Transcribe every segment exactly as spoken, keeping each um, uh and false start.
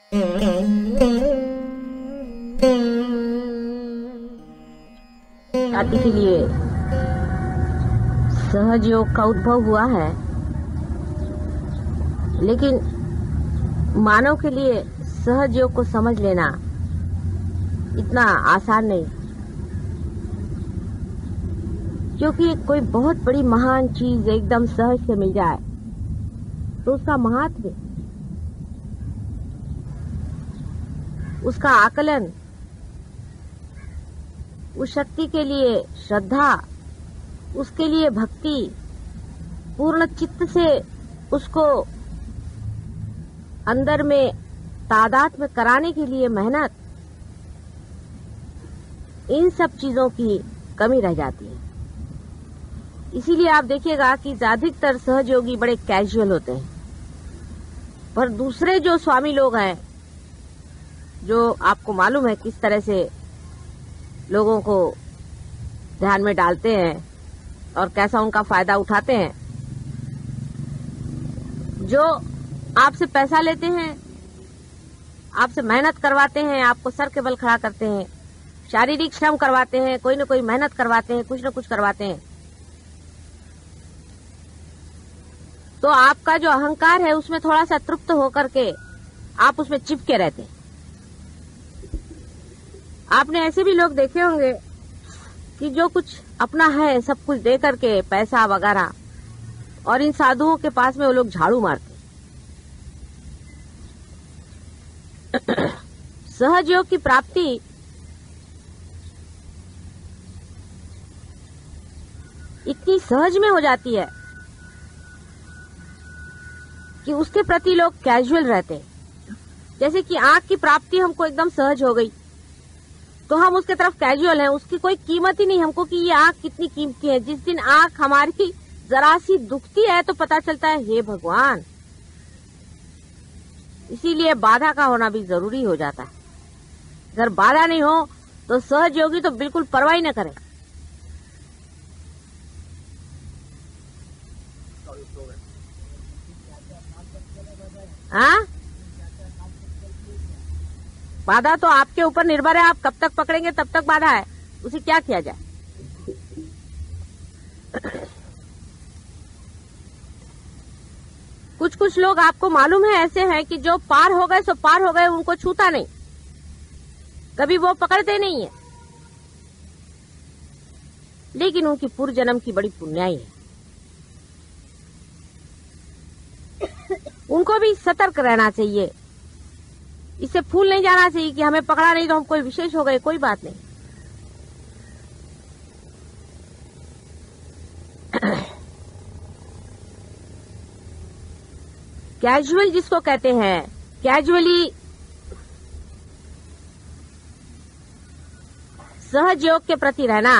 जाति के लिए सहज योग का उद्भव हुआ है, लेकिन मानव के लिए सहज योग को समझ लेना इतना आसान नहीं, क्योंकि कोई बहुत बड़ी महान चीज एकदम सहज से मिल जाए तो उसका महात्म्य, उसका आकलन, उस शक्ति के लिए श्रद्धा, उसके लिए भक्ति, पूर्ण चित्त से उसको अंदर में तादाद में कराने के लिए मेहनत, इन सब चीजों की कमी रह जाती है। इसीलिए आप देखिएगा कि ज्यादातर सहयोगी बड़े कैजुअल होते हैं, पर दूसरे जो स्वामी लोग हैं, जो आपको मालूम है किस तरह से लोगों को ध्यान में डालते हैं और कैसा उनका फायदा उठाते हैं, जो आपसे पैसा लेते हैं, आपसे मेहनत करवाते हैं, आपको सर के बल खड़ा करते हैं, शारीरिक श्रम करवाते हैं, कोई न कोई मेहनत करवाते हैं, कुछ न कुछ करवाते हैं, तो आपका जो अहंकार है उसमें थोड़ा सा तृप्त होकर के आप उसमें चिपके रहते हैं। आपने ऐसे भी लोग देखे होंगे कि जो कुछ अपना है सब कुछ दे करके पैसा वगैरह, और इन साधुओं के पास में वो लोग झाड़ू मारते। सहज योग की प्राप्ति इतनी सहज में हो जाती है कि उसके प्रति लोग कैजुअल रहते हैं। जैसे कि आंख की प्राप्ति हमको एकदम सहज हो गई तो हम उसके तरफ कैजुअल हैं, उसकी कोई कीमत ही नहीं हमको कि ये आंख कितनी कीमती है। जिस दिन आंख हमारी जरा सी दुखती है तो पता चलता है हे भगवान। इसीलिए बाधा का होना भी जरूरी हो जाता है। अगर बाधा नहीं हो तो सहज योगी तो बिल्कुल परवाह ही न करे। हाँ, बाधा तो आपके ऊपर निर्भर है, आप कब तक पकड़ेंगे तब तक बाधा है, उसे क्या किया जाए। कुछ कुछ लोग आपको मालूम है ऐसे हैं कि जो पार हो गए सो पार हो गए, उनको छूता नहीं, कभी वो पकड़ते नहीं है, लेकिन उनकी पूर्व जन्म की बड़ी पुण्याई है। उनको भी सतर्क रहना चाहिए, इससे फूल नहीं जाना चाहिए कि हमें पकड़ा नहीं तो हम कोई विशेष हो गए, कोई बात नहीं। कैजुअल जिसको कहते हैं, कैजुअली सहज योग के प्रति रहना,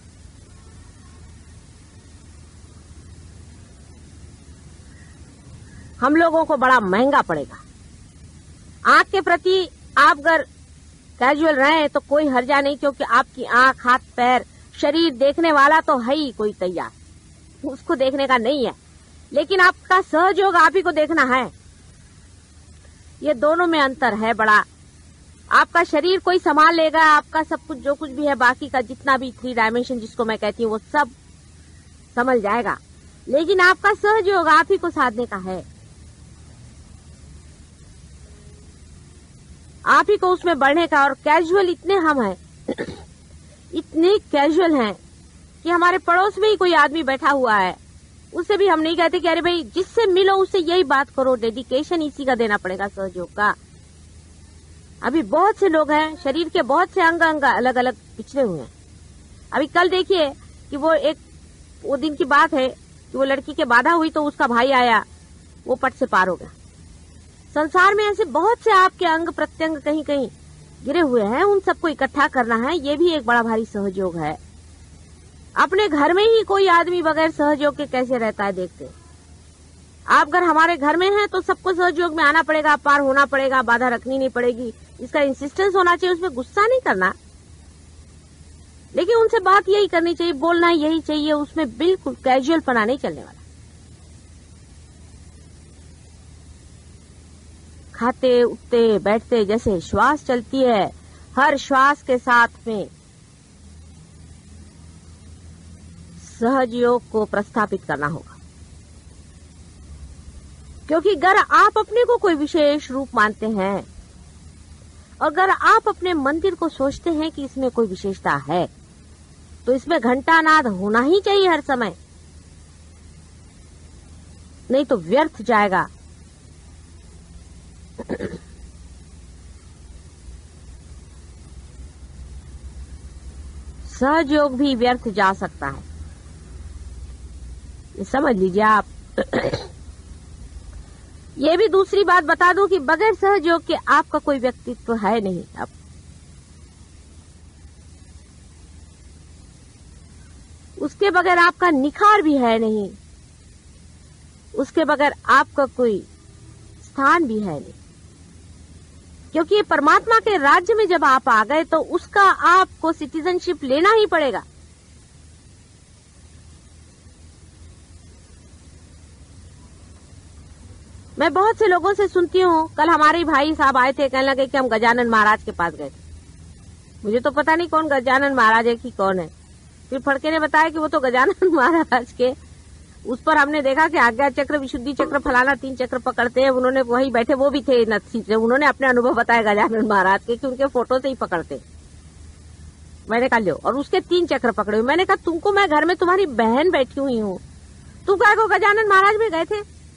हम लोगों को बड़ा महंगा पड़ेगा। आंख के प्रति आप अगर कैजुअल रहे तो कोई हर्जा नहीं, क्योंकि आपकी आंख, हाथ, पैर, शरीर देखने वाला तो है ही कोई तैयार, उसको देखने का नहीं है, लेकिन आपका सहयोग आप ही को देखना है। ये दोनों में अंतर है बड़ा। आपका शरीर कोई संभाल लेगा, आपका सब कुछ जो कुछ भी है, बाकी का जितना भी थ्री डायमेंशन जिसको मैं कहती हूँ वो सब संभल जाएगा, लेकिन आपका सहयोग आप ही को साधने का है, आप ही को उसमें बढ़ने का। और कैजुअल इतने हम हैं, इतने कैजुअल हैं कि हमारे पड़ोस में ही कोई आदमी बैठा हुआ है, उससे भी हम नहीं कहते कि अरे भाई जिससे मिलो उससे यही बात करो। डेडिकेशन इसी का देना पड़ेगा सहयोग का। अभी बहुत से लोग हैं, शरीर के बहुत से अंग अंग अलग अलग पिछड़े हुए हैं। अभी कल देखिए कि वो एक वो दिन की बात है कि वो लड़की के बाधा हुई तो उसका भाई आया, वो पट से पार हो गया। संसार में ऐसे बहुत से आपके अंग प्रत्यंग कहीं कहीं गिरे हुए हैं, उन सबको इकट्ठा करना है, ये भी एक बड़ा भारी सहयोग है। अपने घर में ही कोई आदमी बगैर सहयोग के कैसे रहता है देखते। आप अगर हमारे घर में हैं तो सबको सहयोग में आना पड़ेगा, पार होना पड़ेगा, बाधा रखनी नहीं पड़ेगी, इसका इंसिस्टेंस होना चाहिए, उसमें गुस्सा नहीं करना, लेकिन उनसे बात यही करनी चाहिए, बोलना यही चाहिए, उसमें बिल्कुल कैजुअल पना नहीं चलने वाला। खाते उठते बैठते जैसे श्वास चलती है, हर श्वास के साथ में सहज योग को प्रस्थापित करना होगा। क्योंकि अगर आप अपने को कोई विशेष रूप मानते हैं, अगर आप अपने मंदिर को सोचते हैं कि इसमें कोई विशेषता है, तो इसमें घंटानाद होना ही चाहिए हर समय, नहीं तो व्यर्थ जाएगा। सहज योग भी व्यर्थ जा सकता है, ये समझ लीजिए आप। ये भी दूसरी बात बता दूं कि बगैर सहज योग के आपका कोई व्यक्तित्व है नहीं। अब उसके बगैर आपका निखार भी है नहीं, उसके बगैर आपका कोई स्थान भी है नहीं। क्योंकि ये परमात्मा के राज्य में जब आप आ गए तो उसका आपको सिटीजनशिप लेना ही पड़ेगा। मैं बहुत से लोगों से सुनती हूँ, कल हमारे भाई साहब आए थे, कहने लगे कि हम गजानन महाराज के पास गए थे। मुझे तो पता नहीं कौन गजानन महाराज है कि कौन है। फिर फड़के ने बताया कि वो तो गजानन महाराज के, उस पर हमने देखा कि आज्ञा चक्र, विशुद्धि चक्र, फलाना तीन चक्र पकड़ते हैं। उन्होंने वही बैठे, वो भी थे नत्थी से, उन्होंने अपने अनुभव बताया गजानन महाराज के कि उनके फोटो से ही पकड़ते। मैंने कहा लो, और उसके तीन चक्र पकड़े हुए। मैंने कहा तुमको, मैं घर में तुम्हारी बहन बैठी हुई हूँ, तुम क्या को गजानन महाराज में गए थे?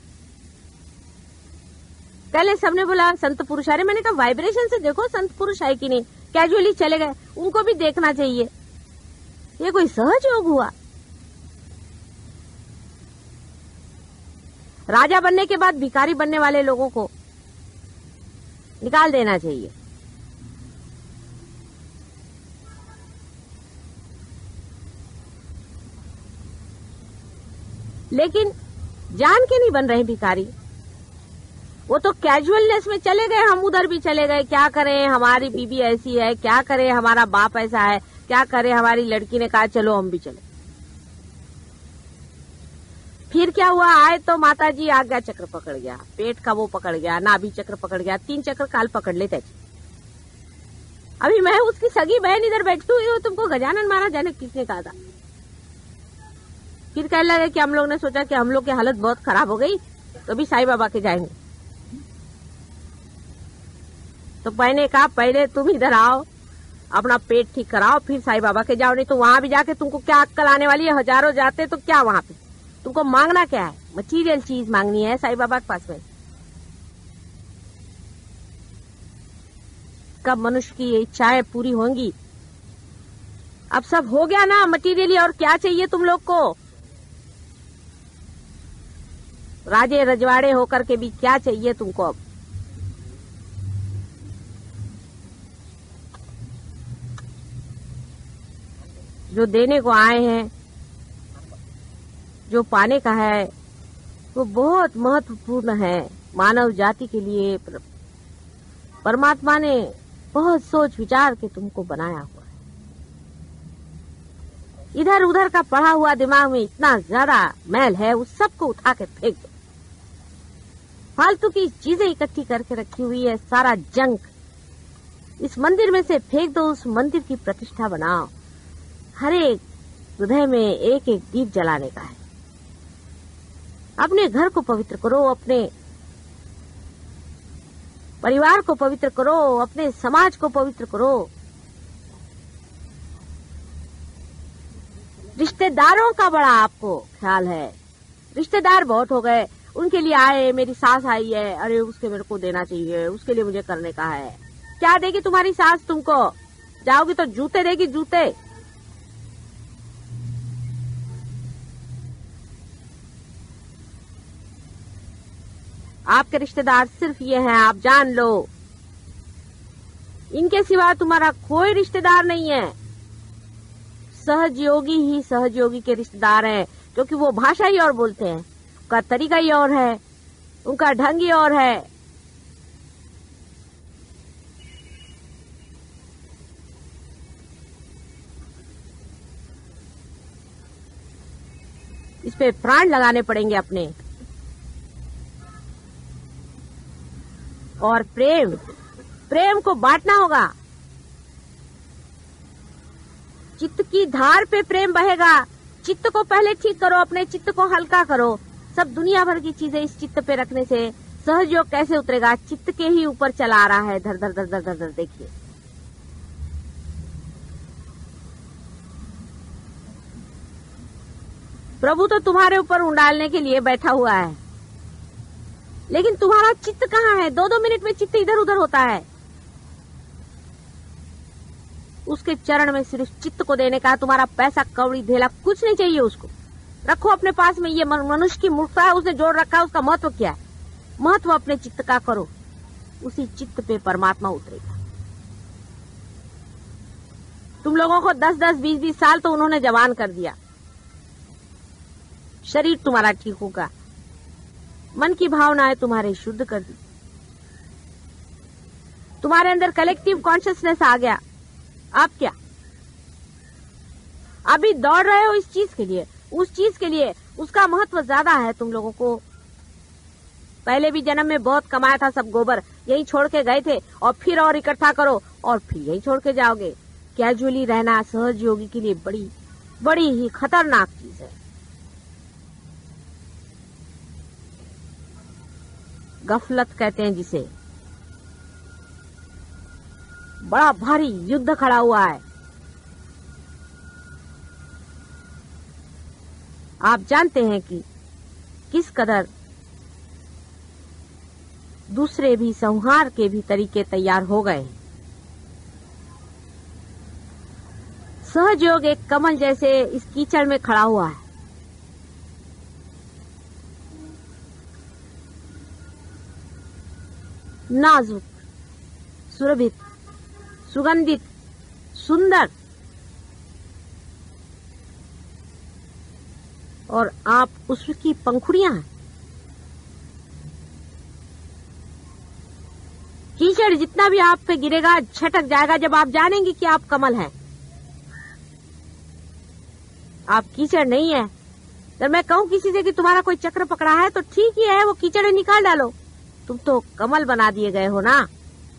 पहले सबने बोला संत पुरुष आ रहे। मैंने कहा वाइब्रेशन से देखो संत पुरुष आए कि नहीं, कैजुअली चले गए, उनको भी देखना चाहिए। ये कोई सहज योग हुआ? राजा बनने के बाद भिखारी बनने वाले लोगों को निकाल देना चाहिए। लेकिन जान के नहीं बन रहे भिखारी, वो तो कैजुअलनेस में चले गए। हम उधर भी चले गए, क्या करें हमारी बीबी ऐसी है, क्या करें हमारा बाप ऐसा है, क्या करें हमारी लड़की ने कहा चलो हम भी चले। फिर क्या हुआ, आए तो माता जी आज्ञा चक्र पकड़ गया, पेट का वो पकड़ गया, नाभि चक्र पकड़ गया, तीन चक्र काल पकड़ लेते। अभी मैं उसकी सगी बहन इधर बैठी हुई हूँ, तुमको गजानन महाराज जाने किसने कहा था? फिर कहने लगे कि हम लोग ने सोचा कि हम लोग की हालत बहुत खराब हो गई तो भी साईं बाबा के जाएंगे। तो मैंने कहा पहले तुम इधर आओ, अपना पेट ठीक कराओ, फिर साईं बाबा के जाओ। नहीं तो वहां भी जाके तुमको क्या अक्कल आने वाली है? हजारों जाते तो क्या वहां पे तुमको मांगना क्या है? मटीरियल चीज मांगनी है साईं बाबा के पास में। कब मनुष्य की ये इच्छाएं पूरी होंगी? अब सब हो गया ना मटीरियली, और क्या चाहिए तुम लोग को? राजे रजवाड़े होकर के भी क्या चाहिए तुमको? अब जो देने को आए हैं, जो पाने का है, वो बहुत महत्वपूर्ण है मानव जाति के लिए। परमात्मा ने बहुत सोच विचार के तुमको बनाया हुआ है। इधर उधर का पढ़ा हुआ दिमाग में इतना ज्यादा मैल है, उस सबको उठा के फेंक दो। फालतू की चीजें इकट्ठी करके रखी हुई है, सारा जंक इस मंदिर में से फेंक दो। उस मंदिर की प्रतिष्ठा बनाओ। हर एक हृदय में एक एक दीप जलाने का है। अपने घर को पवित्र करो, अपने परिवार को पवित्र करो, अपने समाज को पवित्र करो। रिश्तेदारों का बड़ा आपको ख्याल है। रिश्तेदार बहुत हो गए, उनके लिए आए, मेरी सास आई है, अरे उसके मेरे को देना चाहिए, उसके लिए मुझे करने का है। क्या देगी तुम्हारी सास तुमको? जाओगी तो जूते देगी, जूते। आपके रिश्तेदार सिर्फ ये हैं, आप जान लो। इनके सिवा तुम्हारा कोई रिश्तेदार नहीं है। सहजयोगी ही सहजयोगी के रिश्तेदार हैं, क्योंकि वो भाषा ही और बोलते हैं, उनका तरीका ही और है, उनका ढंग ही और है। इस पे प्राण लगाने पड़ेंगे अपने। और प्रेम, प्रेम को बांटना होगा। चित्त की धार पे प्रेम बहेगा। चित्त को पहले ठीक करो, अपने चित्त को हल्का करो। सब दुनिया भर की चीजें इस चित्त पे रखने से सहयोग कैसे उतरेगा? चित्त के ही ऊपर चला आ रहा है, धर धर धर धर धर धर। देखिए, प्रभु तो तुम्हारे ऊपर उंडालने के लिए बैठा हुआ है, लेकिन तुम्हारा चित्त कहाँ है? दो दो मिनट में चित्त इधर उधर होता है। उसके चरण में सिर्फ चित्त को देने का। तुम्हारा पैसा कौड़ी धेला कुछ नहीं चाहिए उसको। रखो अपने पास में। ये मनुष्य की मूर्खता है, उसने जोड़ रखा है। उसका महत्व क्या है? महत्व अपने चित्त का करो, उसी चित्त पे परमात्मा उतरेगा। तुम लोगों को दस दस बीस बीस साल तो उन्होंने जवान कर दिया। शरीर तुम्हारा ठीक होगा, मन की भावनाएं तुम्हारे शुद्ध कर दी, तुम्हारे अंदर कलेक्टिव कॉन्शियसनेस आ गया। अब क्या? अभी दौड़ रहे हो इस चीज के लिए, उस चीज के लिए। उसका महत्व ज्यादा है तुम लोगों को। पहले भी जन्म में बहुत कमाया था सब गोबर, यही छोड़ के गए थे, और फिर और इकट्ठा करो और फिर यही छोड़ के जाओगे। कैजुअली रहना सहज योगी के लिए बड़ी बड़ी ही खतरनाक चीज है। गफलत कहते हैं जिसे। बड़ा भारी युद्ध खड़ा हुआ है। आप जानते हैं कि किस कदर दूसरे भी संहार के भी तरीके तैयार हो गए हैं। सहयोग एक कमल जैसे इस कीचड़ में खड़ा हुआ है। नाजुक, सुरभित, सुगंधित, सुंदर, और आप उसकी पंखुड़ियां हैं। कीचड़ जितना भी आप पे गिरेगा छटक जाएगा जब आप जानेंगे कि आप कमल हैं। आप कीचड़ नहीं है। जब मैं कहूं किसी से कि तुम्हारा कोई चक्र पकड़ा है तो ठीक ही है, वो कीचड़ निकाल डालो। तुम तो कमल बना दिए गए हो ना।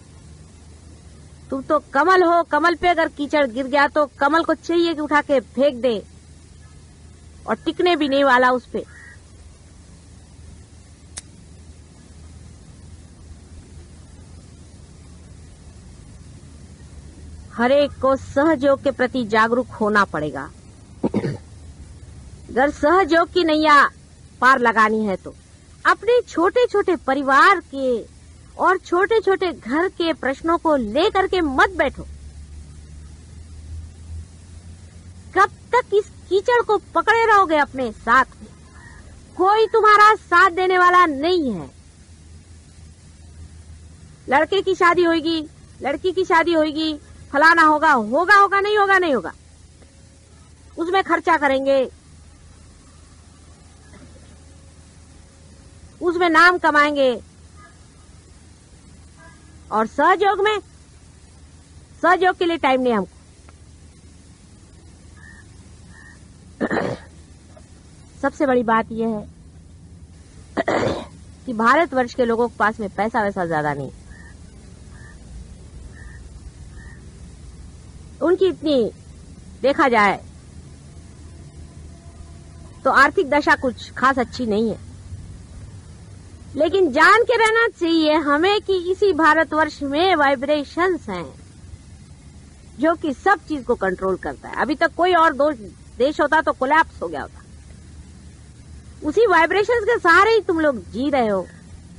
तुम तो कमल हो। कमल पे अगर कीचड़ गिर गया तो कमल को चाहिए कि उठा के फेंक दे, और टिकने भी नहीं वाला उस पे। हर एक को सहयोग के प्रति जागरूक होना पड़ेगा। अगर सहयोग की नैया पार लगानी है तो अपने छोटे छोटे परिवार के और छोटे छोटे घर के प्रश्नों को लेकर के मत बैठो। कब तक इस कीचड़ को पकड़े रहोगे अपने साथ में? कोई तुम्हारा साथ देने वाला नहीं है। लड़के की शादी होगी, लड़की की शादी होगी, फलाना होगा, होगा होगा नहीं होगा नहीं होगा, उसमें खर्चा करेंगे, उसमें नाम कमाएंगे। और सहयोग में, सहयोग के लिए टाइम नहीं हमको। सबसे बड़ी बात यह है कि भारतवर्ष के लोगों के पास में पैसा वैसा ज्यादा नहीं। उनकी इतनी देखा जाए तो आर्थिक दशा कुछ खास अच्छी नहीं है। लेकिन जान के रहना चाहिए हमें कि इसी भारतवर्ष में वाइब्रेशंस हैं जो कि सब चीज को कंट्रोल करता है। अभी तक कोई और दो देश होता तो कोलैप्स हो गया होता। उसी वाइब्रेशंस के सहारे ही तुम लोग जी रहे हो।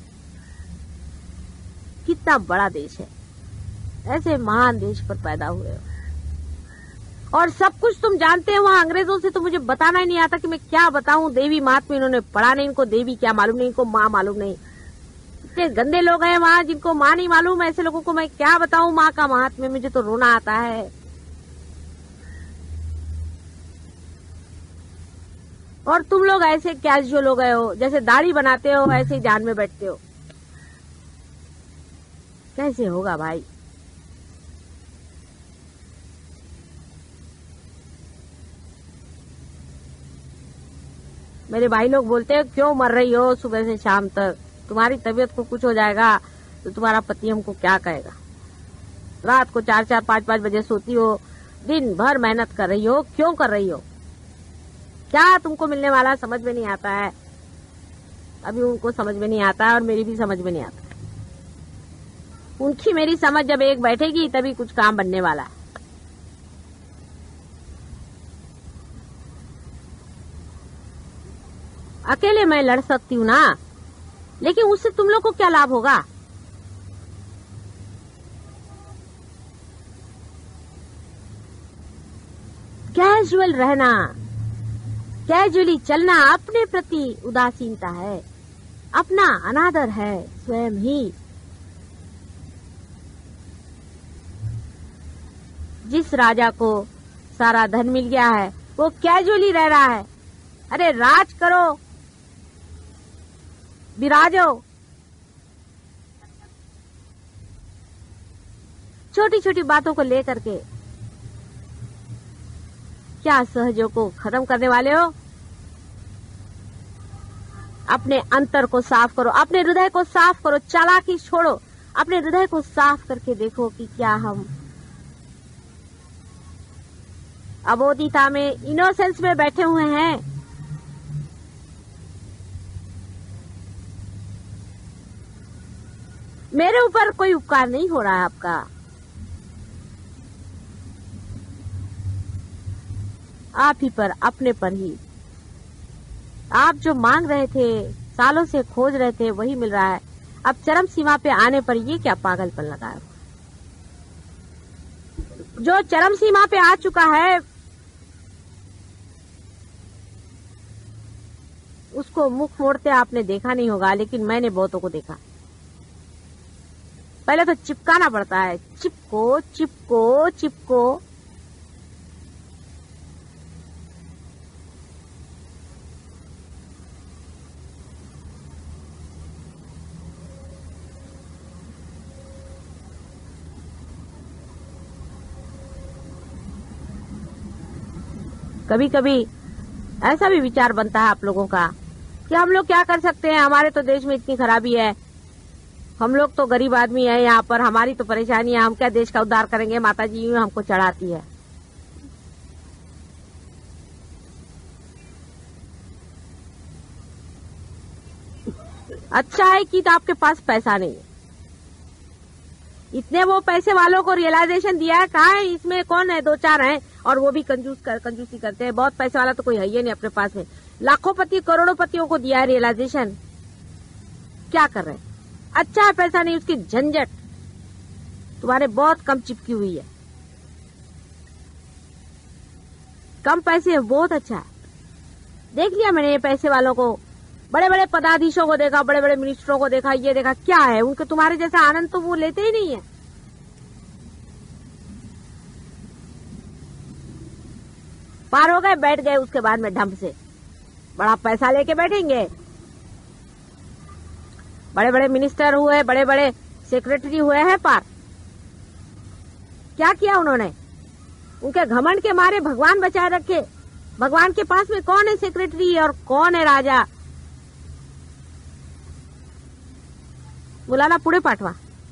कितना बड़ा देश है, ऐसे महान देश पर पैदा हुए हो, और सब कुछ तुम जानते हो। वहाँ अंग्रेजों से तो मुझे बताना ही नहीं आता कि मैं क्या बताऊं। देवी महात्मा इन्होंने पढ़ा नहीं, इनको देवी क्या मालूम नहीं, इनको माँ मालूम नहीं। इतने गंदे लोग हैं वहाँ जिनको माँ नहीं मालूम। ऐसे लोगों को मैं क्या बताऊं माँ का महात्म्य? मुझे तो रोना आता है। और तुम लोग ऐसे कैजुअल हो गए हो, जैसे दाढ़ी बनाते हो ऐसे ही ध्यान में बैठते हो। कैसे होगा भाई? मेरे भाई लोग बोलते हैं क्यों मर रही हो सुबह से शाम तक, तुम्हारी तबीयत को कुछ हो जाएगा, तो तुम्हारा पति हमको क्या कहेगा। रात को चार चार पांच पांच बजे सोती हो, दिन भर मेहनत कर रही हो, क्यों कर रही हो? क्या तुमको मिलने वाला समझ में नहीं आता है। अभी उनको समझ में नहीं आता है और मेरी भी समझ में नहीं आता। उनकी मेरी समझ जब एक बैठेगी तभी कुछ काम बनने वाला है। अकेले मैं लड़ सकती हूँ ना, लेकिन उससे तुम लोग को क्या लाभ होगा? कैजुअल रहना, कैजुअली चलना अपने प्रति उदासीनता है, अपना अनादर है स्वयं ही। जिस राजा को सारा धन मिल गया है वो कैजुअली रह रहा है। अरे राज करो, विराजो। छोटी छोटी बातों को लेकर के क्या सहजों को खत्म करने वाले हो? अपने अंतर को साफ करो, अपने हृदय को साफ करो, चालाकी छोड़ो, अपने हृदय को साफ करके देखो कि क्या हम अबोधिता में, इनोसेंस में बैठे हुए हैं। मेरे ऊपर कोई उपकार नहीं हो रहा है आपका। आप ही पर, अपने पर ही। आप जो मांग रहे थे, सालों से खोज रहे थे, वही मिल रहा है। अब चरम सीमा पे आने पर ये क्या पागलपन लगा है? जो चरम सीमा पे आ चुका है उसको मुख मोड़ते आपने देखा नहीं होगा, लेकिन मैंने बहुतों को देखा। पहले तो चिपकाना पड़ता है, चिपको चिपको चिपको। कभी कभी ऐसा भी विचार बनता है आप लोगों का कि हम लोग क्या कर सकते हैं, हमारे तो देश में इतनी खराबी है, हम लोग तो गरीब आदमी है यहाँ पर, हमारी तो परेशानी है, हम क्या देश का उद्धार करेंगे। माता जी यूं हमको चढ़ाती है। अच्छा है कि तो आपके पास पैसा नहीं है। इतने वो पैसे वालों को रियलाइजेशन दिया है, कहा है इसमें कौन है, दो चार हैं और वो भी कंजूस कर, कंजूसी करते हैं। बहुत पैसे वाला तो कोई है ही नहीं अपने पास में। लाखों पति करोड़ों पतियों को दिया है रियलाइजेशन, क्या कर रहे हैं? अच्छा है पैसा नहीं, उसकी झंझट तुम्हारे बहुत कम चिपकी हुई है। कम पैसे है, बहुत अच्छा है। देख लिया मैंने ये पैसे वालों को, बड़े बड़े पदाधीशों को देखा, बड़े बड़े मिनिस्टरों को देखा, ये देखा क्या है उनके, तुम्हारे जैसा आनंद तो वो लेते ही नहीं है। पार हो गए, बैठ गए, उसके बाद में ढंग से बड़ा पैसा लेके बैठेंगे। बड़े बड़े मिनिस्टर हुए, बड़े बड़े सेक्रेटरी हुए हैं, पार क्या किया उन्होंने? उनके घमंड के मारे भगवान बचाए रखे। भगवान के पास में कौन है सेक्रेटरी और कौन है राजा? मुलाला पुढे पाठवा।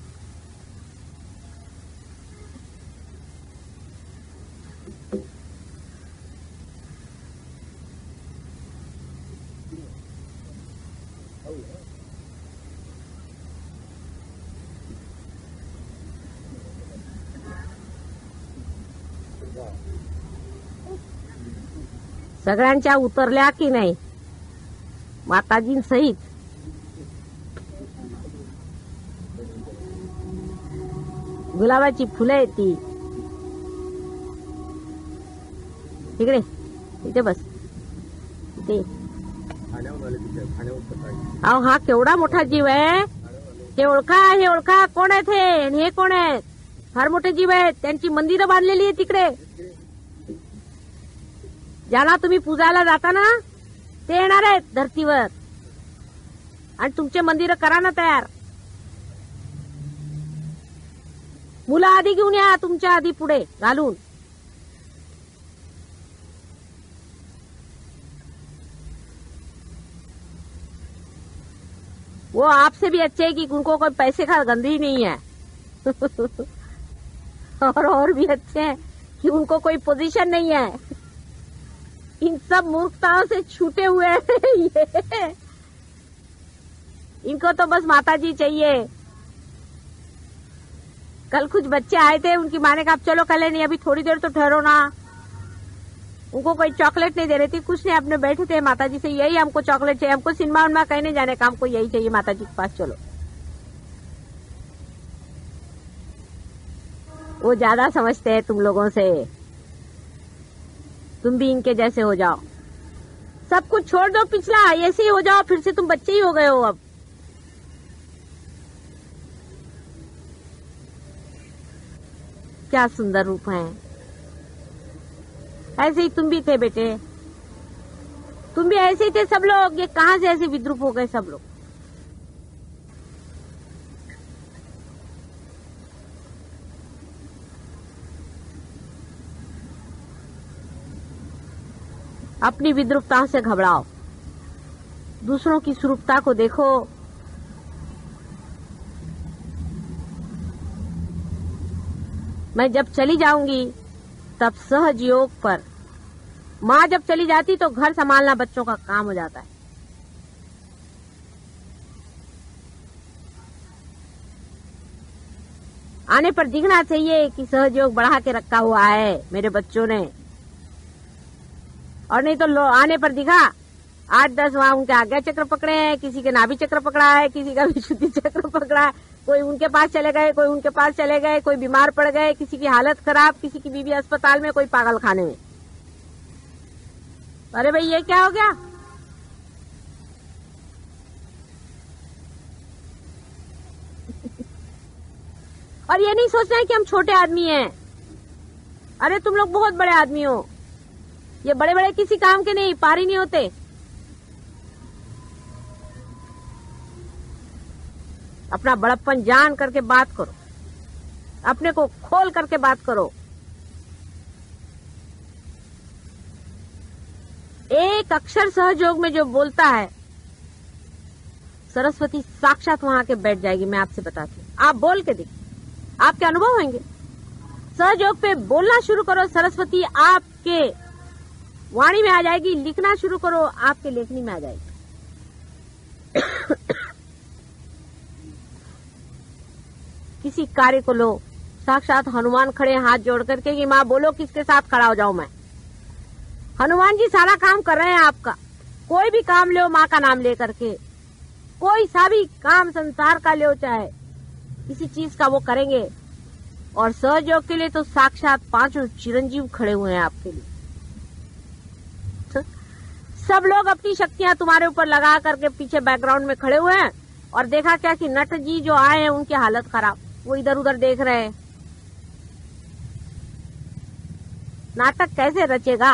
सगळ्यांच्या उतरल्या की नाही माताजींसहित? गुलाबाची फुलं आहेत ती. इकडे इथे बस इथे. अहो हा केवढा मोठा जीव आहे. हे ओळखा, हे ओळखा. कोण आहेत हे? आणि हे कोण आहेत? फार मोठे जीव आहेत. त्यांची मंदिरं बांधलेली आहे तिकडे. ज्याला तुम्ही पूजायला जाता ना ते येणार आहेत धरतीवर आणि तुमचे मंदिर करा ना तयार. मुलं आधी घेऊन या, तुमच्या आधी पुढे घालून. वो आपसे भी अच्छे है कि उनको कोई पैसे का गंदी नहीं है और और भी अच्छे हैं कि उनको कोई पोजीशन नहीं है। इन सब मूर्खताओं से छूटे हुए हैं ये। इनको तो बस माता जी चाहिए। कल कुछ बच्चे आए थे, उनकी माँ ने कहा चलो कल नहीं, अभी थोड़ी देर तो ठहरो ना। उनको कोई चॉकलेट नहीं दे रही थी, कुछ नहीं, अपने बैठे थे माता जी से, यही हमको चॉकलेट चाहिए, हमको सिनेमा उनमा कहने जाने का, हमको यही चाहिए माता जी के पास चलो। वो ज्यादा समझते हैं तुम लोगों से। तुम भी इनके जैसे हो जाओ, सब कुछ छोड़ दो पिछला, ऐसे ही हो जाओ, फिर से तुम बच्चे ही हो गए हो। अब क्या सुंदर रूप हैं। ऐसे ही तुम भी थे बेटे, तुम भी ऐसे ही थे सब लोग। ये कहां से ऐसे विद्रूप हो गए सब लोग। अपनी विद्रूपता से घबराओ, दूसरों की स्वरूपता को देखो। मैं जब चली जाऊंगी तब सहज योग पर, माँ जब चली जाती तो घर संभालना बच्चों का काम हो जाता है। आने पर दिखना चाहिए कि सहज योग बढ़ा के रखा हुआ है मेरे बच्चों ने, और नहीं तो लो आने पर दिखा आठ दस वहां उनके आज्ञा चक्र पकड़े हैं, किसी के नाभि चक्र पकड़ा है, किसी का विशुद्धि चक्र पकड़ा है, कोई उनके पास चले गए, कोई उनके पास चले गए, कोई बीमार पड़ गए, किसी की हालत खराब, किसी की बीवी अस्पताल में, कोई पागल खाने में। अरे भाई ये क्या हो गया। और ये नहीं सोचना है कि हम छोटे आदमी हैं। अरे तुम लोग बहुत बड़े आदमी हो। ये बड़े बड़े किसी काम के नहीं, पार ही नहीं होते। अपना बड़प्पन जान करके बात करो, अपने को खोल करके बात करो। एक अक्षर सहयोग में जो बोलता है, सरस्वती साक्षात वहां के बैठ जाएगी। मैं आपसे बताती हूँ, आप बोल के देखिए, आपके अनुभव होंगे। सहयोग पे बोलना शुरू करो, सरस्वती आपके वाणी में आ जाएगी। लिखना शुरू करो, आपके लेखनी में आ जाएगी। किसी कार्य को लो, साक्षात हनुमान खड़े हाथ जोड़ करके कि माँ बोलो किसके साथ खड़ा हो जाऊं मैं। हनुमान जी सारा काम कर रहे हैं आपका। कोई भी काम लो माँ का नाम लेकर के, कोई सा भी काम संसार का लो, चाहे किसी चीज का, वो करेंगे। और सहयोग के लिए तो साक्षात पांचों चिरंजीव खड़े हुए हैं आपके लिए। सब लोग अपनी शक्तियां तुम्हारे ऊपर लगा करके पीछे बैकग्राउंड में खड़े हुए हैं। और देखा क्या कि नट जी जो आए हैं उनकी हालत खराब, वो इधर उधर देख रहे हैं। नाटक कैसे रचेगा।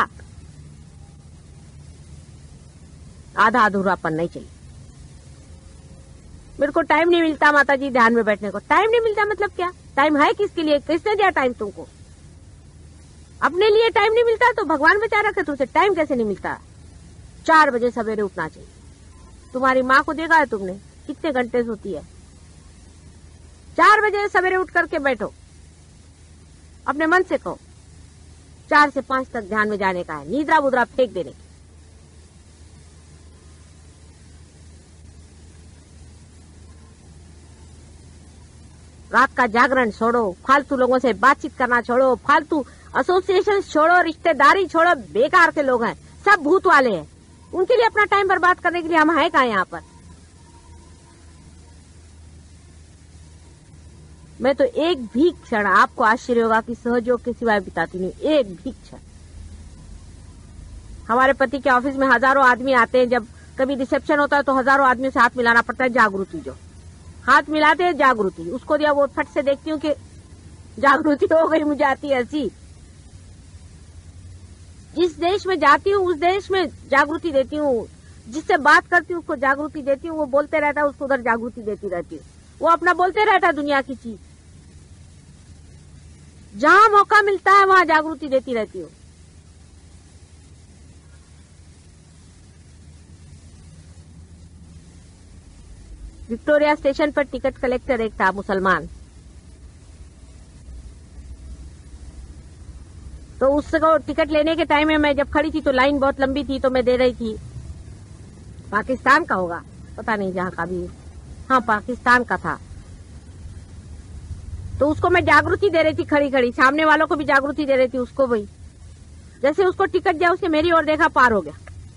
आधा अधूरापन नहीं चाहिए। मेरे को टाइम नहीं मिलता माता जी ध्यान में बैठने को। टाइम नहीं मिलता मतलब क्या? टाइम है किसके लिए? किसने दिया टाइम तुमको? अपने लिए टाइम नहीं मिलता तो भगवान बचा रखे, तुमसे टाइम कैसे नहीं मिलता? चार बजे सवेरे उठना चाहिए। तुम्हारी माँ को देखा है तुमने कितने घंटे सोती है? चार बजे सवेरे उठ करके बैठो, अपने मन से कहो चार से पांच तक ध्यान में जाने का है, नींदरा बुदरा फेंक देने की। रात का जागरण छोड़ो, फालतू लोगों से बातचीत करना छोड़ो, फालतू एसोसिएशन छोड़ो, रिश्तेदारी छोड़ो। बेकार के लोग हैं, सब भूत वाले हैं। उनके लिए अपना टाइम बर्बाद करने के लिए हम हैं कहाँ यहाँ पर? मैं तो एक भी क्षण, आपको आश्चर्य होगा कि सहयोग के सिवाय बिताती नहीं, एक भी क्षण। हमारे पति के ऑफिस में हजारों आदमी आते हैं, जब कभी रिसेप्शन होता है तो हजारों आदमियों से हाथ मिलाना पड़ता है। जागृति जो हाथ मिलाते हैं, जागृति, उसको दिया वो फट से देखती हूँ कि जागृति हो गई, मुझे आती है हंसी। जिस देश में जाती हूँ उस देश में जागृति देती हूँ, जिससे बात करती हूँ उसको जागृति देती हूँ, वो बोलते रहता है उसको उधर जागृति देती रहती हूँ। वो अपना बोलते रहता है दुनिया की चीज, जहां मौका मिलता है वहां जागृति देती रहती हूँ। विक्टोरिया स्टेशन पर टिकट कलेक्टर एक था मुसलमान, तो उसको टिकट लेने के टाइम में मैं जब खड़ी थी तो लाइन बहुत लंबी थी, तो मैं दे रही थी। पाकिस्तान का होगा, पता नहीं जहाँ का भी, हाँ पाकिस्तान का था। तो उसको मैं जागृति दे रही थी खड़ी खड़ी, सामने वालों को भी जागृति दे रही थी, उसको भी। जैसे उसको टिकट दिया, उसने मेरी ओर देखा, पार हो गया।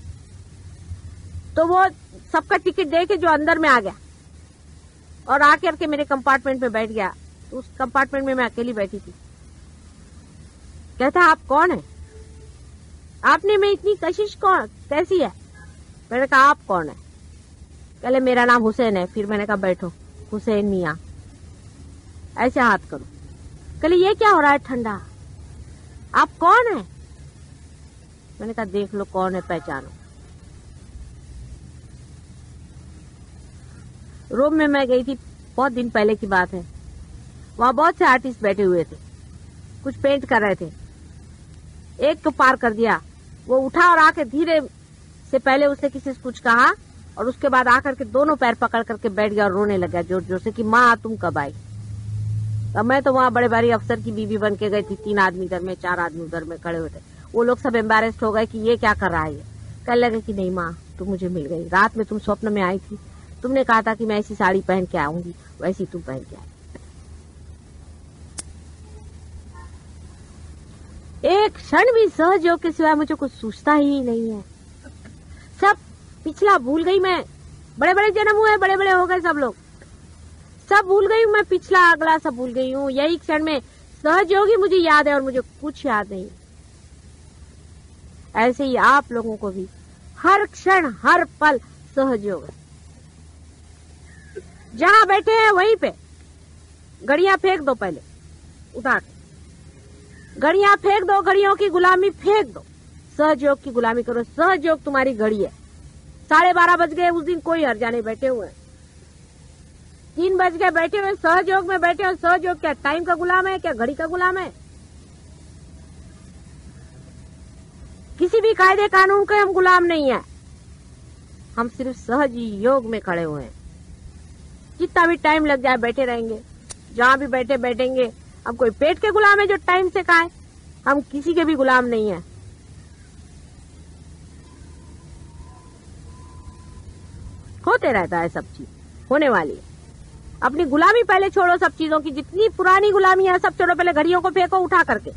तो वो सबका टिकट दे के जो अंदर में आ गया और आकर के मेरे कंपार्टमेंट में बैठ गया। तो उस कंपार्टमेंट में मैं अकेली बैठी थी। कहता आप कौन है, आपने में इतनी कशिश कौन कैसी है? मैंने कहा आप कौन है? कहले मेरा नाम हुसैन है। फिर मैंने कहा बैठो, हुसैन मियाँ, ऐसे हाथ करो। कहले ये क्या हो रहा है ठंडा, आप कौन है? मैंने कहा देख लो कौन है, पहचानो। रोम में मैं गई थी, बहुत दिन पहले की बात है। वहां बहुत से आर्टिस्ट बैठे हुए थे, कुछ पेंट कर रहे थे। एक को पार कर दिया, वो उठा और आके धीरे से, पहले उसने किसी से कुछ कहा और उसके बाद आकर के दोनों पैर पकड़ करके बैठ गया और रोने लगा जोर जोर से कि माँ तुम कब आई। अब मैं तो वहाँ बड़े भारी अफसर की बीवी बन के गई थी। तीन आदमी इधर में, चार आदमी उधर में खड़े हुए थे। वो लोग सब एम्बेरेस्ड हो गए कि ये क्या कर रहा है। कहने लगे कि नहीं माँ, तुम मुझे मिल गई, रात में तुम स्वप्न में आई थी, तुमने कहा था कि मैं ऐसी साड़ी पहन के आऊंगी, वैसी तुम पहन के आई। एक क्षण भी सहयोग के सिवाय मुझे कुछ सूझता ही नहीं है। सब पिछला भूल गई मैं। बड़े बड़े जन्म हुए, बड़े बड़े हो गए सब लोग, सब भूल गई हूँ मैं। पिछला अगला सब भूल गई हूँ। यही क्षण में सहयोगी मुझे याद है और मुझे कुछ याद नहीं। ऐसे ही आप लोगों को भी हर क्षण हर पल सहयोग है। जहां बैठे हैं वहीं पे घड़ियां फेंक दो, पहले उठा के घड़ियां फेंक दो, घड़ियों की गुलामी फेंक दो, सहयोग की गुलामी करो। सहयोग तुम्हारी घड़ी है। साढ़े बारह बज गए उस दिन, कोई हर्जा नहीं, बैठे हुए। तीन बज गए बैठे हुए, सहयोग में बैठे हो। सहयोग क्या टाइम का गुलाम है, क्या घड़ी का गुलाम है? किसी भी कायदे कानून के हम गुलाम नहीं है। हम सिर्फ सहयोग में खड़े हुए हैं। जितना भी टाइम लग जाए बैठे रहेंगे, जहां भी बैठे बैठेंगे। हम कोई पेट के गुलाम है जो टाइम से खाए? हम किसी के भी गुलाम नहीं है। होते रहता है, सब चीज होने वाली है। अपनी गुलामी पहले छोड़ो, सब चीजों की जितनी पुरानी गुलामी है सब छोड़ो। पहले घड़ियों को फेंको उठा करके।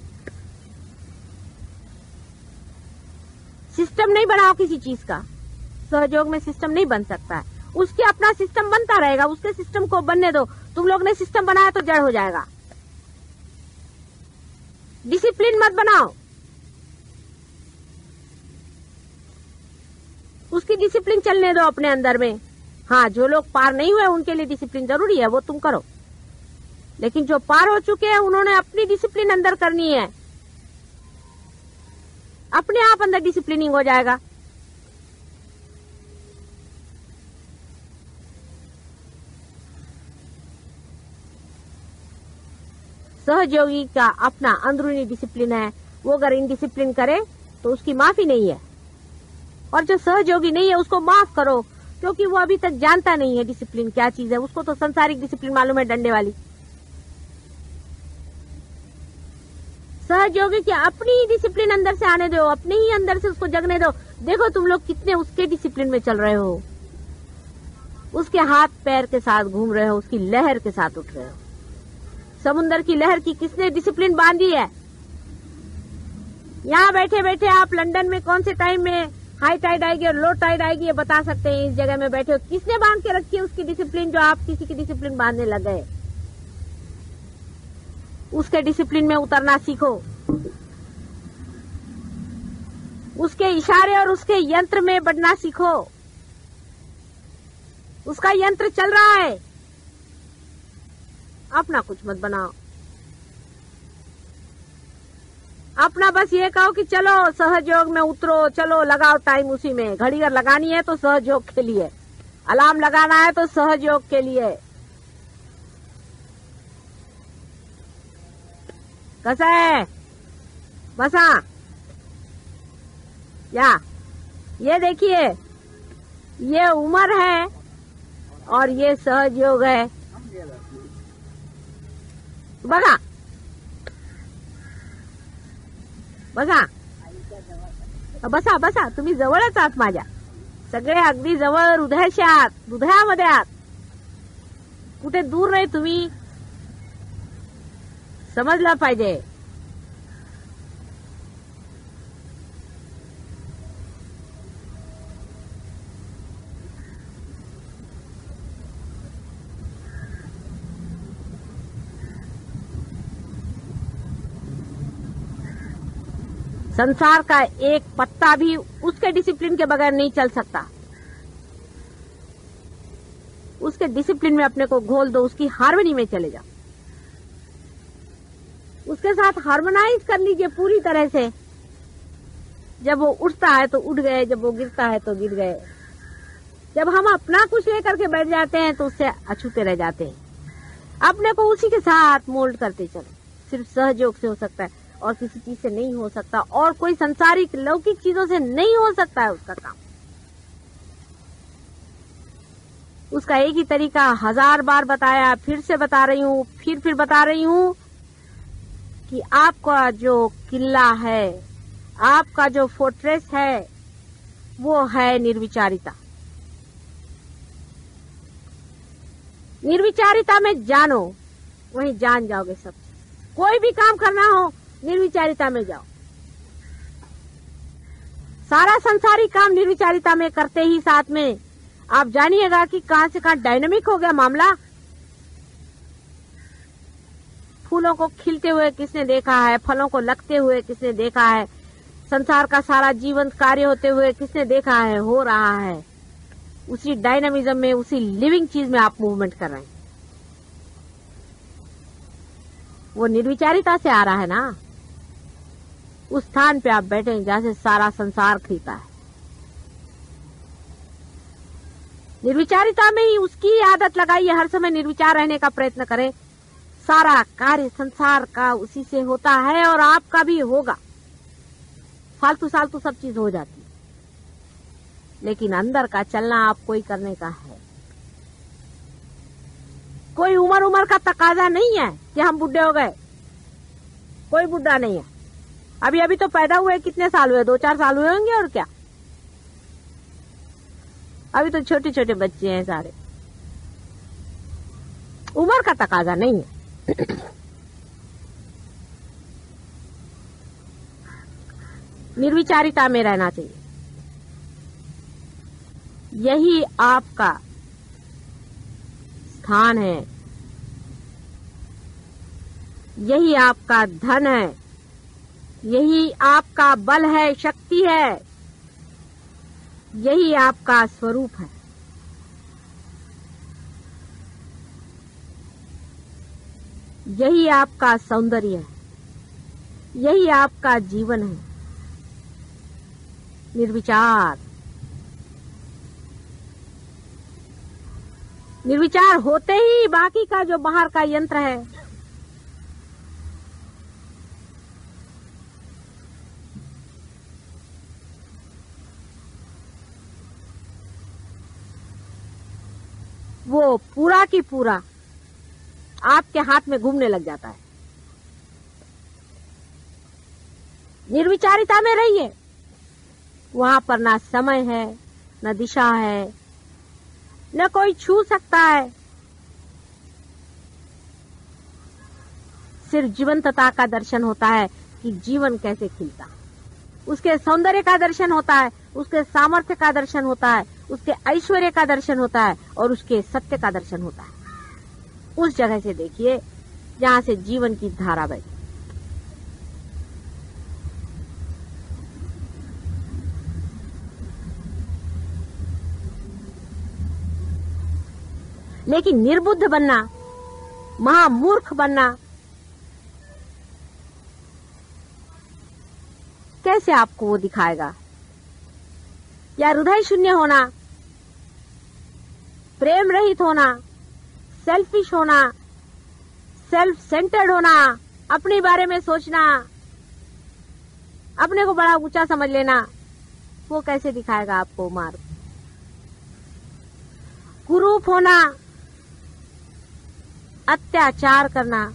सिस्टम नहीं बनाओ किसी चीज का। सहयोग में सिस्टम नहीं बन सकता है। उसके अपना सिस्टम बनता रहेगा, उसके सिस्टम को बनने दो। तुम लोग ने सिस्टम बनाया तो जड़ हो जाएगा। डिसिप्लिन मत बनाओ, उसकी डिसिप्लिन चलने दो अपने अंदर में। हाँ, जो लोग पार नहीं हुए उनके लिए डिसिप्लिन जरूरी है, वो तुम करो। लेकिन जो पार हो चुके हैं उन्होंने अपनी डिसिप्लिन अंदर करनी है। अपने आप अंदर डिसिप्लिनिंग हो जाएगा। सहयोगी का अपना अंदरूनी डिसिप्लिन है। वो अगर इनडिसिप्लिन करे तो उसकी माफी नहीं है। और जो सहयोगी नहीं है उसको माफ करो, क्योंकि वो अभी तक जानता नहीं है डिसिप्लिन क्या चीज है। उसको तो संसारिक डिसिप्लिन मालूम है, डंडे वाली। सहयोगी की अपनी ही डिसिप्लिन अंदर से आने दो, अपने ही अंदर से उसको जगने दो। देखो तुम लोग कितने उसके डिसिप्लिन में चल रहे हो, उसके हाथ पैर के साथ घूम रहे हो, उसकी लहर के साथ उठ रहे हो। समुन्दर की लहर की किसने डिसिप्लिन बांधी है? यहाँ बैठे बैठे आप लंदन में कौन से टाइम में हाई टाइड आएगी और लो टाइड आएगी ये बता सकते हैं। इस जगह में बैठे हो, किसने बांध के रखी है उसकी डिसिप्लिन, जो आप किसी की डिसिप्लिन बांधने लग गए? उसके डिसिप्लिन में उतरना सीखो। उसके इशारे और उसके यंत्र में बढ़ना सीखो। उसका यंत्र चल रहा है, अपना कुछ मत बनाओ। अपना बस ये कहो कि चलो सहयोग में उतरो, चलो लगाओ टाइम उसी में। घड़ी अगर लगानी है तो सहयोग के लिए, अलार्म लगाना है तो सहयोग के लिए। कैसा है बसा? या ये देखिए, ये उम्र है और ये सहज योग है। बघा बघा बसा बसा, तुम्ही जवळच आहात माझ्या, सगळे अगदी जवळ, हृदयाशी आहात, हृदयामध्ये आहात, कुठे दूर नाही तुम्ही, समजलं पाहिजे। संसार का एक पत्ता भी उसके डिसिप्लिन के बगैर नहीं चल सकता। उसके डिसिप्लिन में अपने को घोल दो, उसकी हार्मनी में चले जाओ, उसके साथ हार्मोनाइज कर लीजिए पूरी तरह से। जब वो उठता है तो उठ गए, जब वो गिरता है तो गिर गए। जब हम अपना कुछ लेकर के बैठ जाते हैं तो उससे अछूते रह जाते हैं। अपने को उसी के साथ मोल्ड करते चलो। सिर्फ सहयोग से हो सकता है और किसी चीज से नहीं हो सकता, और कोई संसारिक लौकिक चीजों से नहीं हो सकता है उसका काम। उसका एक ही तरीका हजार बार बताया, फिर से बता रही हूँ, फिर फिर बता रही हूँ कि आपका जो किला है, आपका जो फोर्ट्रेस है, वो है निर्विचारिता। निर्विचारिता में जानो, वहीं जान जाओगे सब। कोई भी काम करना हो निर्विचारिता में जाओ। सारा संसारिक काम निर्विचारिता में करते ही साथ में आप जानिएगा कि कहां से कहां डायनामिक हो गया मामला। फूलों को खिलते हुए किसने देखा है, फलों को लगते हुए किसने देखा है, संसार का सारा जीवंत कार्य होते हुए किसने देखा है, हो रहा है। उसी डायनामिज्म में, उसी लिविंग चीज में आप मूवमेंट कर रहे हैं। वो निर्विचारिता से आ रहा है ना। उस स्थान पे आप बैठे हैं जहां से सारा संसार खिलता है। निर्विचारिता में ही उसकी आदत लगाइए, हर समय निर्विचार रहने का प्रयत्न करें। सारा कार्य संसार का उसी से होता है और आपका भी होगा। फालतू सालतू सब चीज हो जाती है, लेकिन अंदर का चलना आपको ही करने का है। कोई उम्र उम्र का तकाजा नहीं है कि हम बुढ़े हो गए। कोई बुढ़ा नहीं है। अभी अभी तो पैदा हुए, कितने साल हुए, दो चार साल हुए होंगे और क्या। अभी तो छोटे छोटे बच्चे हैं सारे। उम्र का तकाजा नहीं है। निर्विचारिता में रहना चाहिए। यही आपका स्थान है, यही आपका धन है, यही आपका बल है, शक्ति है, यही आपका स्वरूप है। यही आपका सौंदर्य है, यही आपका जीवन है। निर्विचार। निर्विचार होते ही बाकी का जो बाहर का यंत्र है, वो पूरा की पूरा आपके हाथ में घूमने लग जाता है। निर्विचारिता में रहिए। वहां पर ना समय है, न दिशा है, न कोई छू सकता है। सिर्फ जीवंतता का दर्शन होता है कि जीवन कैसे खिलता, उसके सौंदर्य का दर्शन होता है, उसके सामर्थ्य का दर्शन होता है, उसके ऐश्वर्य का दर्शन होता है और उसके सत्य का दर्शन होता है। उस जगह से देखिए जहां से जीवन की धारा बहती। लेकिन निर्बुद्ध बनना, महामूर्ख बनना, कैसे आपको वो दिखाएगा? या हृदय शून्य होना, प्रेम रहित होना, सेल्फिश होना, सेल्फ सेंटर्ड होना, अपने बारे में सोचना, अपने को बड़ा ऊंचा समझ लेना, वो कैसे दिखाएगा आपको मार्ग? कुरूप होना, अत्याचार करना,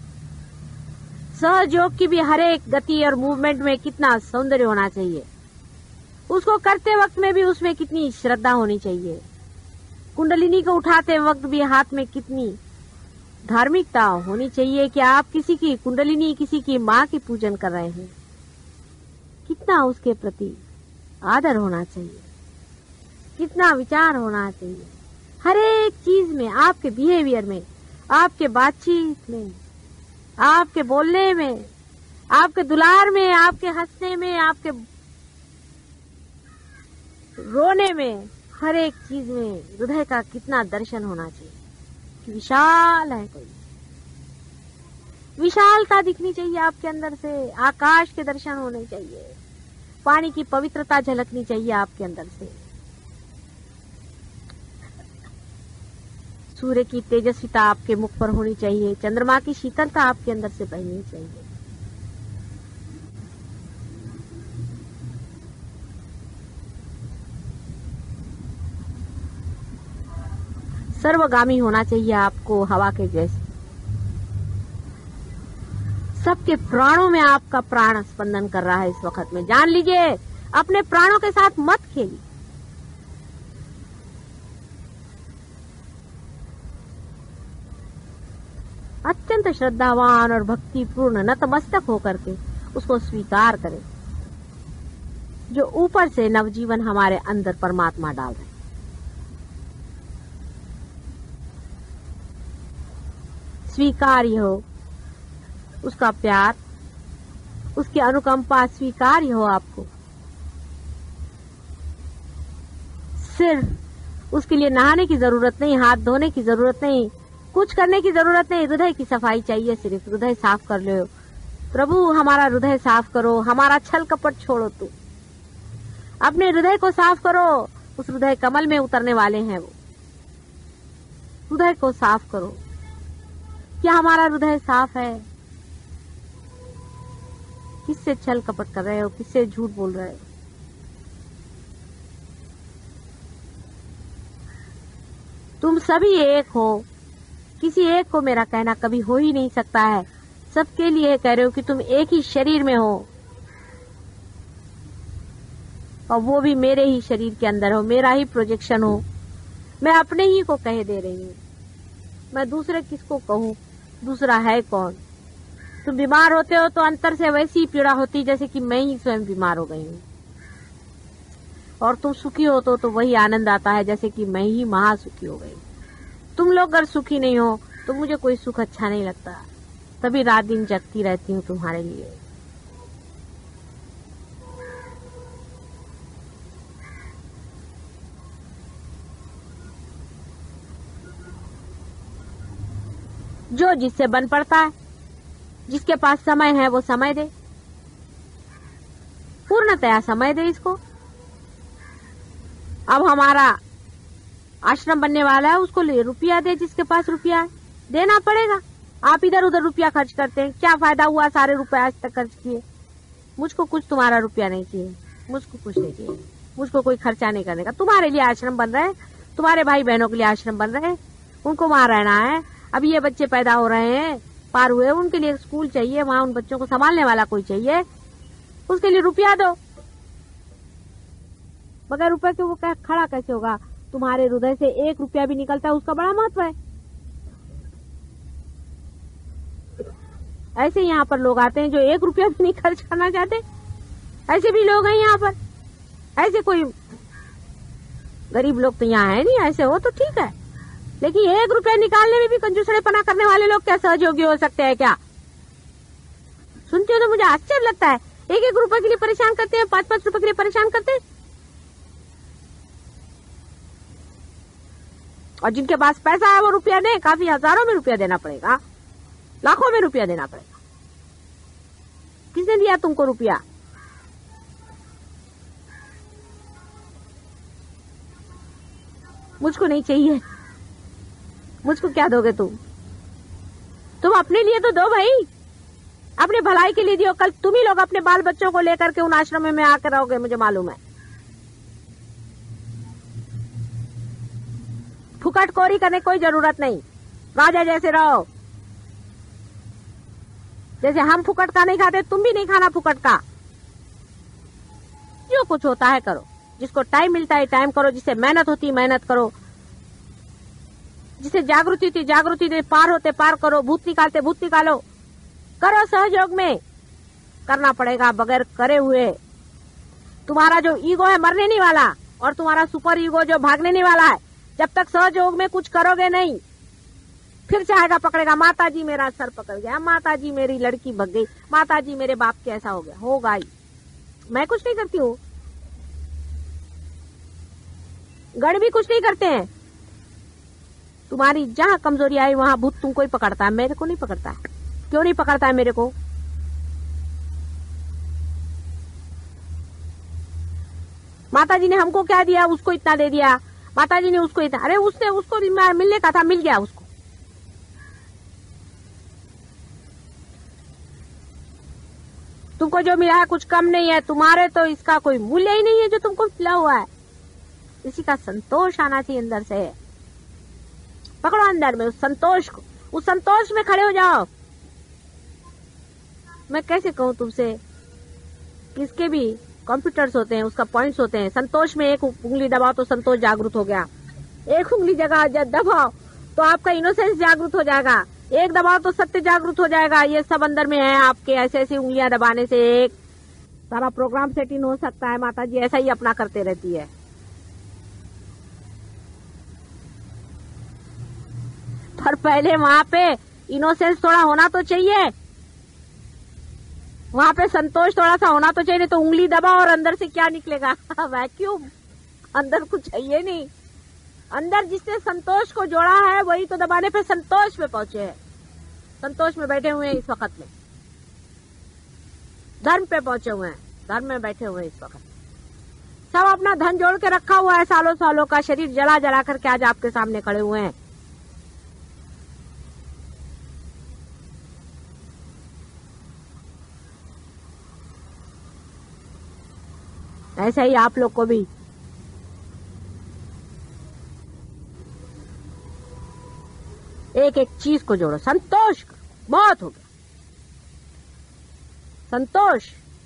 सहयोग की भी हर एक गति और मूवमेंट में कितना सौंदर्य होना चाहिए, उसको करते वक्त में भी उसमें कितनी श्रद्धा होनी चाहिए, कुंडलिनी को उठाते वक्त भी हाथ में कितनी धार्मिकता होनी चाहिए कि आप किसी की कुंडलिनी, किसी की माँ की पूजन कर रहे हैं, कितना उसके प्रति आदर होना चाहिए, कितना विचार होना चाहिए, हर एक चीज में, आपके बिहेवियर में, आपके बातचीत में, आपके बोलने में, आपके दुलार में, आपके हंसने में, आपके रोने में, हर एक चीज में हृदय का कितना दर्शन होना चाहिए कि विशाल है कोई, विशालता दिखनी चाहिए आपके अंदर से, आकाश के दर्शन होने चाहिए, पानी की पवित्रता झलकनी चाहिए आपके अंदर से, सूर्य की तेजस्विता आपके मुख पर होनी चाहिए, चंद्रमा की शीतलता आपके अंदर से बहनी चाहिए। सर्वगामी होना चाहिए आपको, हवा के जैसे, सबके प्राणों में आपका प्राण स्पंदन कर रहा है इस वक्त में। जान लीजिए, अपने प्राणों के साथ मत खेलिए। अत्यंत श्रद्धावान और भक्तिपूर्ण नतमस्तक होकर के उसको स्वीकार करें, जो ऊपर से नवजीवन हमारे अंदर परमात्मा डाल रहे हैं। स्वीकार्य हो उसका प्यार, उसकी अनुकंपा स्वीकार्य हो आपको। सिर्फ उसके लिए नहाने की जरूरत नहीं, हाथ धोने की जरूरत नहीं, कुछ करने की जरूरत नहीं, हृदय की सफाई चाहिए। सिर्फ हृदय साफ कर लो। प्रभु हमारा हृदय साफ करो, हमारा छल कपट छोड़ो, तू अपने हृदय को साफ करो। उस हृदय कमल में उतरने वाले हैं वो। हृदय को साफ करो। क्या हमारा हृदय साफ है? किससे छल कपट कर रहे हो? किससे झूठ बोल रहे हो? तुम सभी एक हो, किसी एक को मेरा कहना कभी हो ही नहीं सकता है। सबके लिए कह रहे हो कि तुम एक ही शरीर में हो, और वो भी मेरे ही शरीर के अंदर हो, मेरा ही प्रोजेक्शन हो। मैं अपने ही को कह दे रही हूँ, मैं दूसरे किसको कहूँ? दूसरा है कौन? तुम बीमार होते हो तो अंतर से वैसी पीड़ा होती जैसे कि मैं ही स्वयं बीमार हो गई हूँ, और तुम सुखी हो तो, तो वही आनंद आता है जैसे कि मैं ही महासुखी हो गई। तुम लोग अगर सुखी नहीं हो तो मुझे कोई सुख अच्छा नहीं लगता, तभी रात दिन जगती रहती हूँ तुम्हारे लिए। जो जिससे बन पड़ता है, जिसके पास समय है वो समय दे, पूर्णतया समय दे इसको। अब हमारा आश्रम बनने वाला है, उसको ले रुपया दे, जिसके पास रुपया है देना पड़ेगा। आप इधर उधर रुपया खर्च करते हैं, क्या फायदा हुआ? सारे रुपए आज तक खर्च किए। मुझको कुछ तुम्हारा रुपया नहीं चाहिए, मुझको कुछ नहीं चाहिए, मुझको कोई खर्चा नहीं करने का। तुम्हारे लिए आश्रम बन रहे हैं, तुम्हारे भाई बहनों के लिए आश्रम बन रहे हैं, उनको वहां रहना है। अब ये बच्चे पैदा हो रहे हैं, पार हुए, उनके लिए स्कूल चाहिए, वहां उन बच्चों को संभालने वाला कोई चाहिए, उसके लिए रुपया दो। बगैर रुपए के वो खड़ा कैसे होगा? तुम्हारे हृदय से एक रुपया भी निकलता है, उसका बड़ा महत्व है। ऐसे यहाँ पर लोग आते हैं जो एक रुपया भी नहीं खर्च करना चाहते, ऐसे भी लोग हैं यहाँ पर। ऐसे कोई गरीब लोग तो यहाँ है नहीं, ऐसे हो तो ठीक है, लेकिन एक रुपया निकालने में भी कंजूसड़ेपना करने वाले लोग क्या सहयोगी हो सकते हैं क्या? सुनते हो तो मुझे आश्चर्य लगता है। एक एक रुपए के लिए परेशान करते हैं, पांच पांच रुपए के लिए परेशान करते हैं, और जिनके पास पैसा है वो रुपया दे, काफी हजारों में रुपया देना पड़ेगा, लाखों में रुपया देना पड़ेगा। किसने दिया तुमको रुपया? मुझको नहीं चाहिए, मुझको क्या दोगे तुम? तुम अपने लिए तो दो भाई, अपने भलाई के लिए दियो। कल तुम ही लोग अपने बाल बच्चों को लेकर के उन आश्रम में आकर रहोगे, मुझे मालूम है। फुकट कोरी करने की कोई जरूरत नहीं, राजा जैसे रहो। जैसे हम फुकट का नहीं खाते, तुम भी नहीं खाना फुकट का। जो कुछ होता है करो, जिसको टाइम मिलता है टाइम करो, जिसे मेहनत होती है मेहनत करो, जिसे जागृति थी जागृति थी, पार होते पार करो, भूत निकालते भूत निकालो, करो सहयोग में। करना पड़ेगा, बगैर करे हुए तुम्हारा जो ईगो है मरने नहीं वाला, और तुम्हारा सुपर ईगो जो भागने नहीं वाला है। जब तक सहयोग में कुछ करोगे नहीं, फिर चाहेगा पकड़ेगा, माता जी मेरा सर पकड़ गया, माता जी मेरी लड़की भग गई, माता जी मेरे बाप के ऐसा हो गया। होगा ही, मैं कुछ नहीं करती हूँ, गण भी कुछ नहीं करते हैं। तुम्हारी जहां कमजोरी आई वहां भूत तुमको ही पकड़ता है, मेरे को नहीं पकड़ता है। क्यों नहीं पकड़ता है मेरे को? माता जी ने हमको क्या दिया, उसको इतना दे दिया, माता जी ने उसको इतना, अरे उसने उसको मिलने का था, मिल गया उसको। तुमको जो मिला है कुछ कम नहीं है, तुम्हारे तो इसका कोई मूल्य ही नहीं है जो तुमको मिला हुआ है। इसी का संतोष आना चाहिए अंदर से। पकड़ो अंदर में उस संतोष को, उस संतोष में खड़े हो जाओ। मैं कैसे कहूं तुमसे, किसके भी कंप्यूटर्स होते हैं, उसका पॉइंट्स होते हैं। संतोष में एक उंगली दबाओ तो संतोष जागृत हो गया, एक उंगली जगह दबाओ तो आपका इनोसेंस जागृत हो जाएगा, एक दबाओ तो सत्य जागृत हो जाएगा। ये सब अंदर में है आपके। ऐसे ऐसी उंगलियां दबाने से एक सारा प्रोग्राम सेटिंग हो सकता है। माता जी ऐसा ही अपना करते रहती है। पर पहले वहां पे इनोसेंस थोड़ा होना तो चाहिए, वहां पे संतोष थोड़ा सा होना तो चाहिए। नहीं तो उंगली दबा और अंदर से क्या निकलेगा? वैक्यूम, अंदर कुछ चाहिए नहीं। अंदर जिसने संतोष को जोड़ा है वही तो दबाने पे संतोष में पहुंचे हैं। संतोष में बैठे हुए हैं इस वक्त में, धर्म पे पहुंचे हुए हैं, धर्म में बैठे हुए हैं इस वक्त। सब अपना धन जोड़ के रखा हुआ है, सालों सालों का शरीर जला जला करके आज आपके सामने खड़े हुए हैं। ऐसा ही आप लोग को भी एक एक चीज को जोड़ो। संतोष, बहुत हो गया संतोष।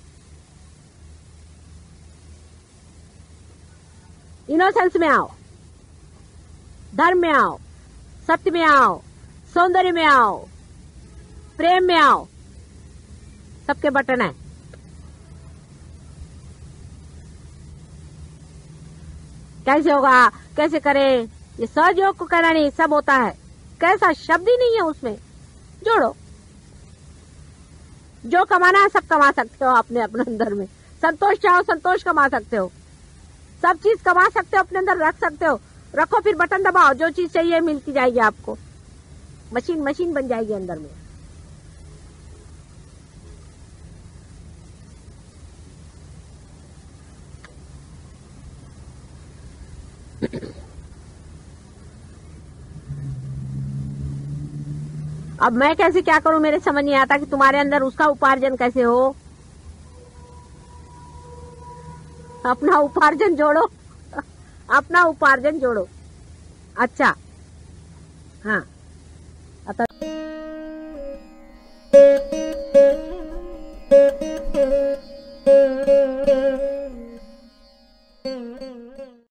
इनोसेंस में आओ, धर्म में आओ, सत्य में आओ, सौंदर्य में आओ, प्रेम में आओ। सबके बटन है। कैसे होगा, कैसे करें, ये सहयोग को कहना नहीं, सब होता है। कैसा शब्द ही नहीं है उसमें। जोड़ो, जो कमाना है सब कमा सकते हो अपने अपने अंदर में। संतोष चाहो संतोष कमा सकते हो, सब चीज कमा सकते हो, अपने अंदर रख सकते हो। रखो, फिर बटन दबाओ, जो चीज चाहिए मिलती जाएगी आपको। मशीन मशीन बन जाएगी अंदर में। अब मैं कैसे क्या करूं, मेरे समझ नहीं आता कि तुम्हारे अंदर उसका उपार्जन कैसे हो। अपना उपार्जन जोड़ो, अपना उपार्जन जोड़ो। अच्छा, हाँ।